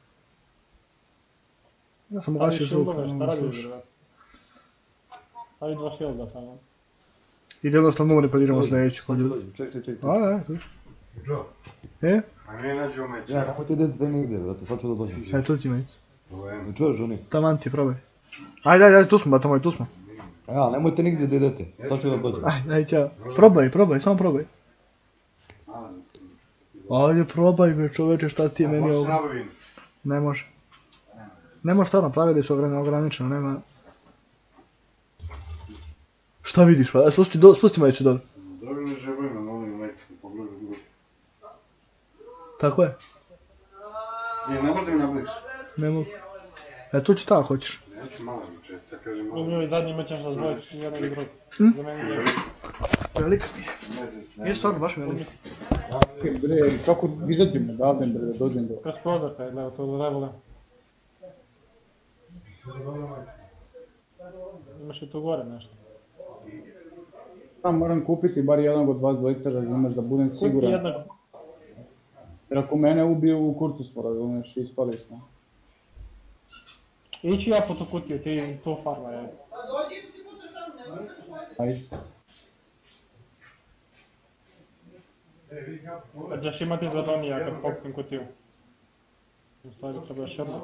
Ja sam ugašio Stavi zvuk, shieldove, ne šta mogu radiš, slušati. brate? Stavi dva shielda samo. Ili jednostavno umri pa idemo sljedeću. Dođi, dođi, ček, ček, ček. A, ne, tu. Joe, E, a ne nađu meč. Ja, kako ti idete nigdje, brate, sad ću da dođem. sad je tu ti mejc. Ne čuješ oni? Taman ti, probaj. Ajde, ajde, ajde, tu smo, bata moj, tu smo. Ja, nemojte nigdje da idete, sad ću da dođem. Ajde, ajde, čao. Probaj, probaj, samo probaj. Ajde, probaj me čoveče, šta ti je meni Može se ovo. nabavim. Ne može. Ne može stvarno, pravili su ograni- ograničeno, nema... Šta vidiš, pa? Spusti, do, spusti majicu dole. Dobro mi žebujme, molim meč. Tako je. Ne, ne možeš da mi nabudiš. Ne mogu. E, tu ću tako, hoćeš. Neću malo mi čet, sad kažem malo. Uzmi ovaj zadnji imat ćeš nas dvojicu, jednog i drugog. Za meni je. Velika ti je. Ne znam, Je stvarno, baš velika. Bre, kako izađemo odavde, bre, da dođem do... Kroz prozor kaj, gledaj, to je levoga. Imaš i tu gore nešto. Sam moram kupiti bar jedan od vas dvojica, razumeš, da budem Kupi siguran. jednog. Jer ako mene ubiju, u kurcu smo, razumeš, ispali smo. Ići ja po tu kutiju, ti tu farma je. Ajde. Kad ćeš imati zadonija kad pokupim kutiju. U stvari treba još jedno.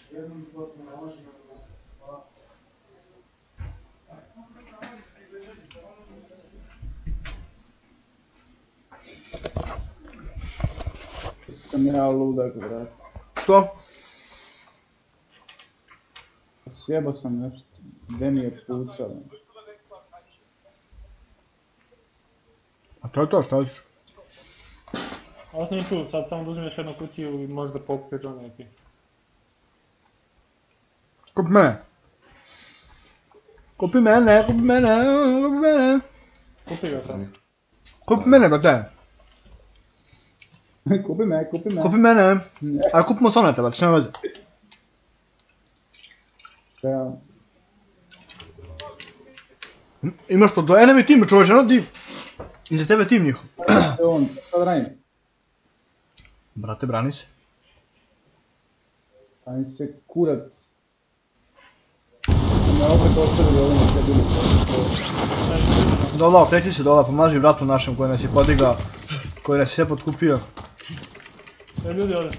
Sam ja ludak, brat. Što? Sjebao sam nešto. Gdje mi je pucalo? A to je to, šta hoćeš? Ostani tu, sad samo da uzmeš jednu kutiju i možda pokupiš donija ti. Kupi mene. Kupi mene, kupi mene, kupi mene. Kupi ga sad. Kupi mene, brate. Kupi me, kupi me. Kupi mene. Aj, kupimo sonete, brate, što nema veze. Ja. Imaš to do enemy team, čovječe, ono ti... Iza tebe tim njihov. Evo on, sad radim. Brate, brani se. Radim se kurac. Me opet ostavili ovdje na sve bili. Dola, okreći se dola, pomaži bratu našem koji nas je podigao. Koji nas je sve potkupio. E, ljudi ovdje.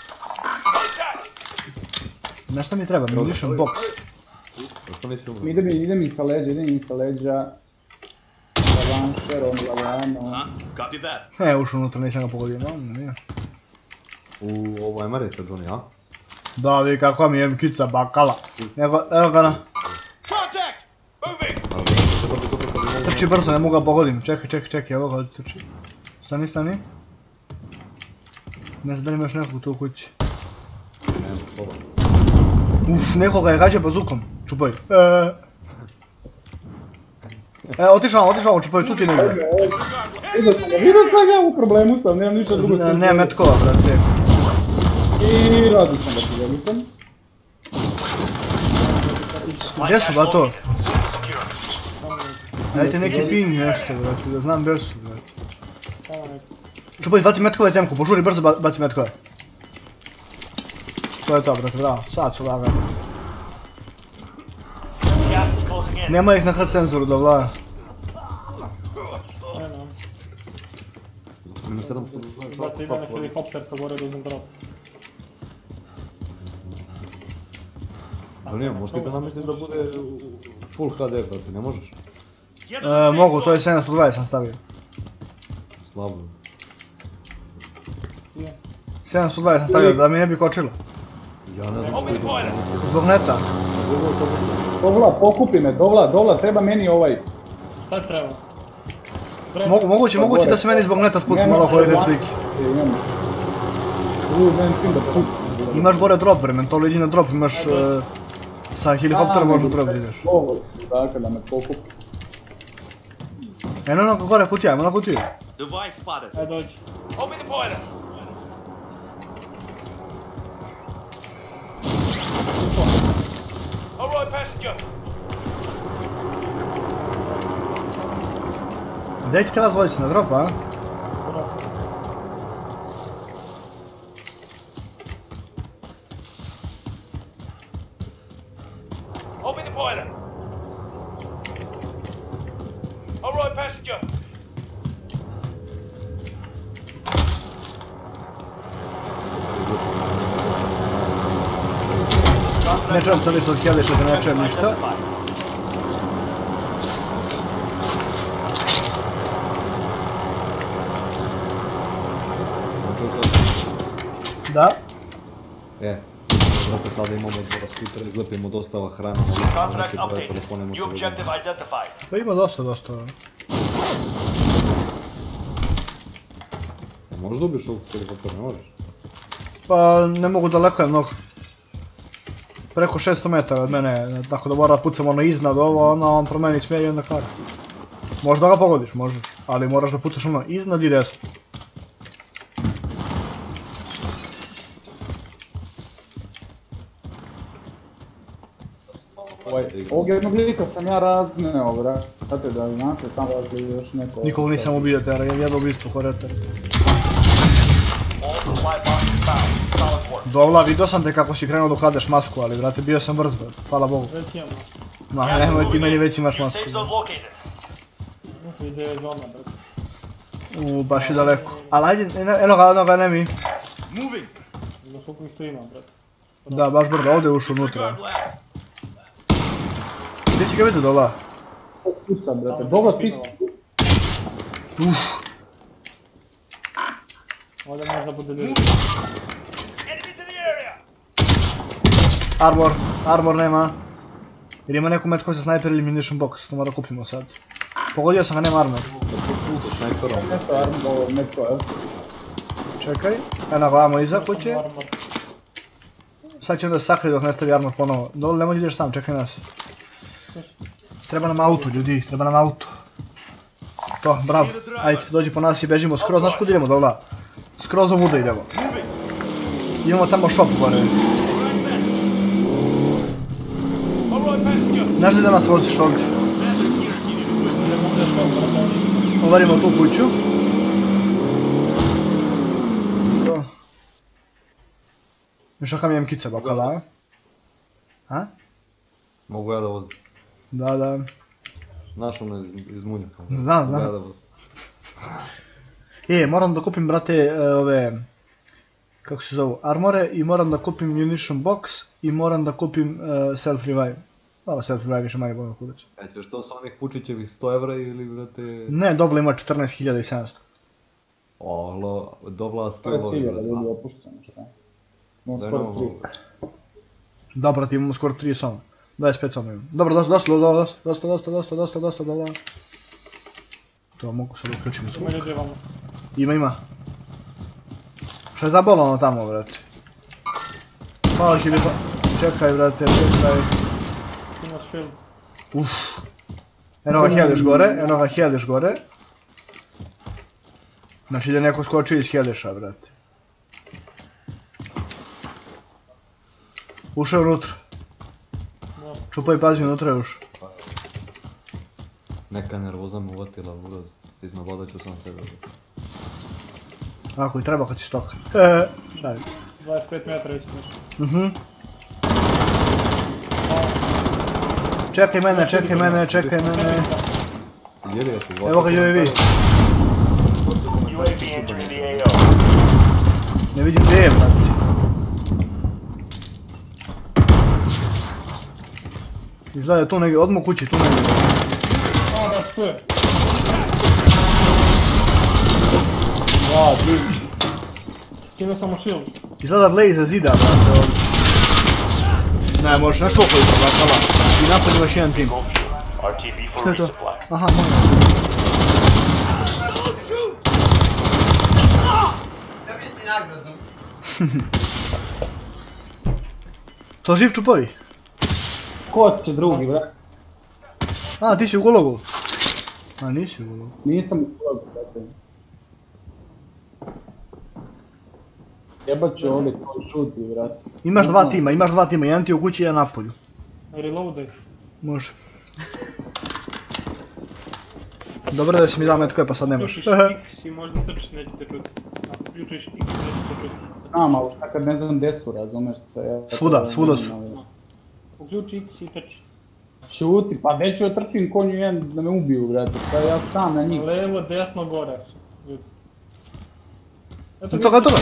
Nešto mi treba, munition box. Što nisi umro? Ide mi, ide mi sa leđa, ide mi sa leđa. Lavanšer, on lavano. Copy that. E, ušao unutra, nisam ga pogodio, no, nije. U ovo je Marita, Johnny, a? Da, vidi kako mi je kica bakala. Evo, evo ga na. Contact! Moving! Trči brzo, ne mogu ga pogodim. Čekaj, čekaj, čekaj, evo ga trči. Stani, stani. Ne znam da li imaš nekog tu u kući. Ne, sloba. Uf, nekoga je gađa bazukom. Čupaj. E, e otišao, otišao, čupaj, tu ti negdje. Vidio sam ga, vidio sam ga, u problemu sam, nemam ništa drugo sve. Ne, metkova, brate. I radi sam da ti vidio sam. Gdje su, bato? Secure. Dajte neki ping nešto, brate, da znam gdje su, brate. Samo neko. Čupaj, baci metkove zemku, požuri brzo, ba- baci metkove. To je to, brate, bravo, sad su lagani. Gas is closing in. Nema ih na hard senzoru da vlada. Ne, ne. Ima sedamsto... Brate, ima na helikopter pa gore da uzem drop. Johnny, možeš ti da namisliš da bude full H D, brate, ne možeš? Get to the E, safe mogu, to je zone. sedamsto dvadeset sam stavio. Slabo. sedamsto dvadeset sam stavio da mi ne bi kočilo. Ja ne znam što Open ide. boiler. Zbog neta. Dovla, pokupi me, Dovla, Dovla, treba meni ovaj. Šta treba? Drop. Mogu, moguće, moguće da se meni zbog neta spusti malo koje ide slike. E, imam. Uuu, nemam tim da pucam. Imaš gore drop, vremen, to ledi na drop, imaš... e, sa helikopterom možda u drop ideš. Ovo, dakle, da me pokupi. Eno ono gore kutija, eno na kutiju. Device spotted. Ajde dođi. Open the boiler. All right, passenger. Gdje ćete vas voditi na drop, a? Open the boiler. All right, passenger. Ne čujem sad isto od Kjeliša da ne čujem ništa. Da. E, brate, sada imamo dva skutera, izlepimo dostava hrane. Contract Neki broj updated. telefona New možemo objective identified. Pa ima dosta, dosta. Ne Možeš da ubiš ovog helikoptera, ne možeš? Pa ne mogu, daleko je mnogo. Preko šesto metara od mene, tako da mora pucam ono iznad ovo, ono on promeni smjer i onda kar. Možda ga pogodiš, može, ali moraš da pucaš ono iznad i desno. Ovog jednog lika sam ja razneo, brate, da znate, tamo je još neko... Nikog nisam ubio tera, jedno ubistvo horeter. All supply boxes found. Solid work. Dovla, vidio sam te kako si krenuo da ukradeš masku, ali brate bio sam brz, brate, hvala Bogu. Već imamo. Ma, nemoj ti meni već imaš New masku. safe zone located. Ide je zona, brate. U, baš je daleko. Ali ajde, eno eno ga, eno ga, ne mi. Moving. Da koliko ih tu ima, brate. Da, baš brdo, ovdje je ušao unutra. Disregard blast. Gdje si ga vidio Dovla? Puca, brate, dobro ti si... Ovdje možda bude ljudi. Enemies in the area. Armor, armor nema. Jer ima neko metko za sniper ili munition box, to mora kupimo sad. Pogodio sam ga, nema armor. Snajperom. Nešto armo, neko, evo. Čekaj, eno ga vamo iza kuće. Armor. Sad će onda sakri dok ne stavi armor ponovo. Dole, nemoj ideš sam, čekaj nas. Treba nam auto, ljudi, treba nam auto. To, bravo. Ajde, dođi po nas i bežimo skroz, znaš kud idemo, Dovla? Skroz ovuda idemo. Imamo tamo shop gore. Znaš li da nas voziš ovdje? Ovarimo tu kuću. To. Još akam imam kica bakala. A? Mogu ja da vozim. Da, da. Znaš ono iz, iz Munjaka. Znam, Mogu ja znam. da vozim. E, moram da kupim, brate, e, ove... Kako se zovu? Armore i moram da kupim munition box i moram da kupim e, self revive. Malo self revive više manje bolno kurac. E, ćeš to sa onih Pučićevih sto evra ili, brate... Ne, Dovla ima četrnaest hiljada sedamsto. Olo, Dovla To je stilovi, sigurno, brate. ljudi, opušteno, šta? Imamo Da, skoro no, tri. Da, brate, imamo skoro tri soma. dvadeset pet soma imamo. Dobro, dosta, dosta, dosta, dosta, dosta, dosta, dosta, dosta, Dovla. To mogu sad uključiti zvuk. Ima ljudi vamo. Ima, ima. Šta je zabolo ono tamo, brate? Hvala ti lijepa. Čekaj, brate, čekaj. Imaš shield. Uff. Eno ga heliš gore, eno ga heliš gore. Znači da neko skoči iz heliša, brate. Ušao je unutra. Da. Čupaj, pazi, unutra je ušao. Neka nervoza me uvatila, uraz. Iznavadat ću sam sebe. Ako i treba kad si stoka. Hehe, šalim. dvadeset pet metara ići nešto. Mhm. Čekaj mene, čekaj mene, čekaj mene. Gdje li je tu? Evo ga U A V. U A V entering the A O. Ne vidim gdje je, brate. Izgleda je tu negdje, odmah u kući, tu negdje. A, da, tu je. Ja, drugi. Skinuo sam mu shield. Izgleda vle iza zida, brate, ovdje. Ne, možeš na šokovi to, bakala. I napad imaš jedan tim. R T B for Šta je to? resupply. Aha, moja. To živ čupovi? Ko će drugi, brate? A, ti si u gulogu. A, nisi u gulogu. Nisam u gulogu, brate. Jebat ću ovdje ko šuti, brate. Imaš dva tima, imaš dva tima, jedan ti je u kući i jedan napolju. Reloadaj. Može. Dobro da si mi dao metko, pa sad nemaš. Uključiš X i možda trčiš, nećete čuti. Ako uključiš X, nećete čuti. Znam, ali šta kad ne znam gdje su, razumeš se. Ja, Svuda, svuda su. Uključi X i trči. Šuti, pa neću ja trčim konju jedan da me ubiju, brate. Pa ja sam na njih. Levo, desno, gore. Ljudi. Eto, Toga, toga!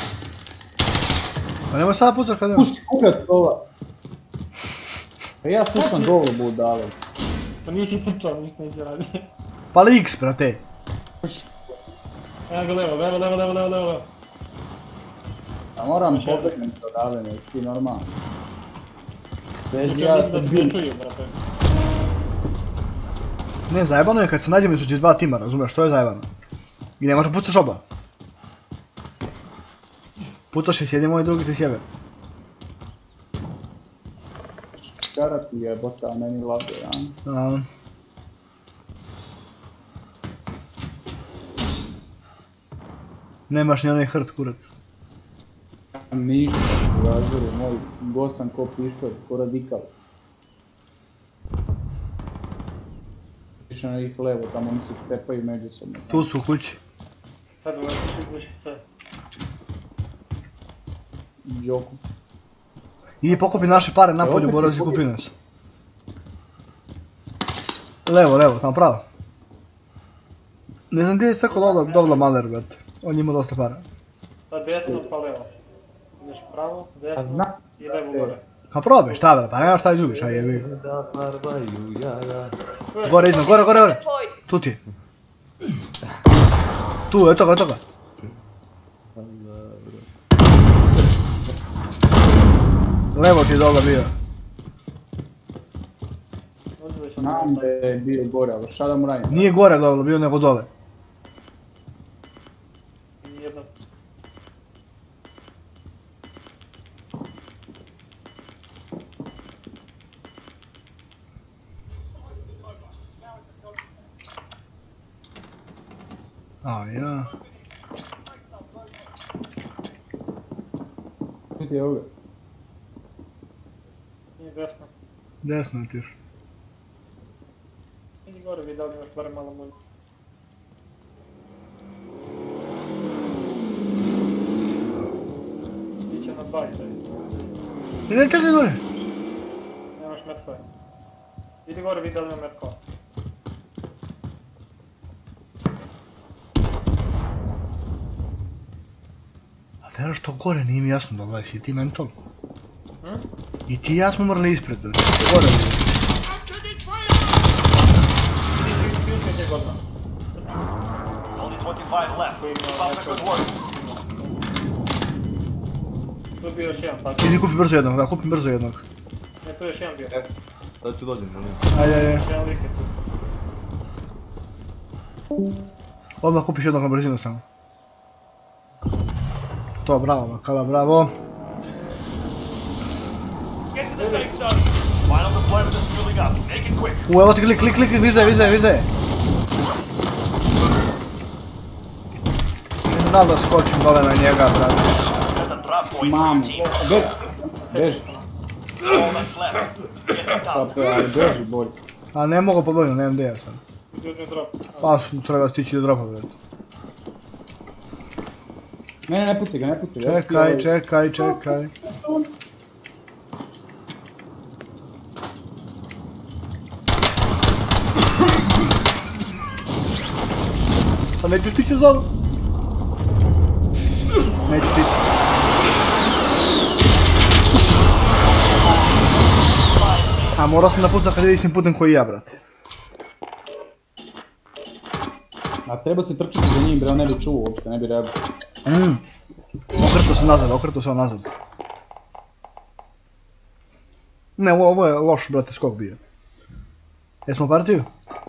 Pa nemoj sada pucat kad nemaš. Puši kurac ova. Pa ja slušam dovo budalo. Pa nisi trčao, nis neće radi. Pali X, brate. Evo ga levo, levo, levo, levo, levo, levo. A moram pobegnuti odavde, jesi ti normalno. Beži, Ja ja se da bil. te čuju, brate. Ne, zajebano je kad se nađemo između dva tima, razumiješ, to je zajebano. I ne možeš pucaš oba. Putoši, sjedi moj drugi ti sjebe. Karati je bota, meni lage, ja. A. Nemaš ni onaj hrt, kurat. Ništa, razoru, moj gosan ko pištolj, ko radikal. Više na ih levo, tamo oni se tepaju međusobno. Tu su u kući. Sad uvijek ti guši sve. Joku. Idi pokupi naše pare napolju, Borozi, kupi nas. Levo, levo, tamo pravo. Ne znam gdje je tako dobro, dobro maler, brate. On ima dosta para. Sad desno pa levo. Ideš pravo, A desno zna... i levo gore. Pa probaj, šta bre, pa nema šta izgubiš, aj jebi. Da barbaju jaja. Gore, iznad, gore, gore, gore. Tu ti je. Tu, eto ga, eto ga. Levo ti je dole bio. Uzmeš Znam ono da je bio gore, ali šta da mu radim? Nije gore dole bio, nego dole. jedno. A ja. Vidite je ovdje. Nije desno. Desno ti još. Idi gore, vi da li imaš barem malo mulj. Iće na bajte. Ne, čekaj gore. Nemaš metkove. Idi gore, vidi da li ima metkova. A znaš što gore nije mi jasno da gledaj, si ti mental? Hm? I ti i ja smo morali ispred, brate. Gore bi. Ključnik je godno. Only twenty-five left. Keep up the good work. Tu je bio još jedan, tako. Idi kupi brzo jednog, da, kupi brzo jednog. Ne, tu je još jedan bio. Sad ću dođem do njega. Ajde, ajde. Još jedan lik je tu. Odmah kupiš jednog na brzinu samo. To, bravo, Makala, bravo. Final deployment is fueling up. Make it quick. U, evo ti klik, klik, klik, vizdaje, vizdaje, vizdaje. Ne znam da li da skočim dole na njega, brate. Set a drop point for Mamo, your team. beži, beži. All that's left. Get them down. Pape, ali beži, bolj. A ne mogu pobegnuti, nemam gdje ja sam. Ključni drop. Pa, treba stići do dropa, brate. Ne, ne, ne puci ga, ne puci ga. Čekaj, čekaj, čekaj. Pa neće stići za ovo. Neće stići. A morao sam napucati kad istim putem koji ja, brate. A treba se trčiti za njim, bre, on ne bi čuo uopšte, ne bi reagao. Mm. Okreto se nazad, okreto se nazad. Ne, ovo, ovo je loš, brate, skok bio. Jesmo u partiju?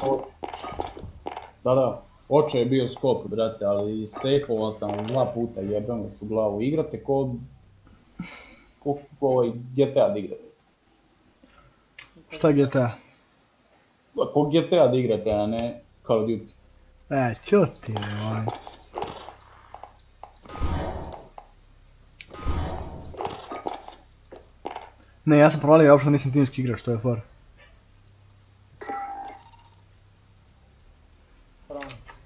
Da, da. Oče je bio skok, brate, ali sejfovao sam dva puta, jebeno su glavu. Igrate ko... ko, ko ovaj G T A da igrate. Šta G T A? Ko G T A da igrate, a ne Call of Duty. E, čo ti je, moj. Ne, ja sam provalio, ja uopšte nisam timski igrač, to je for.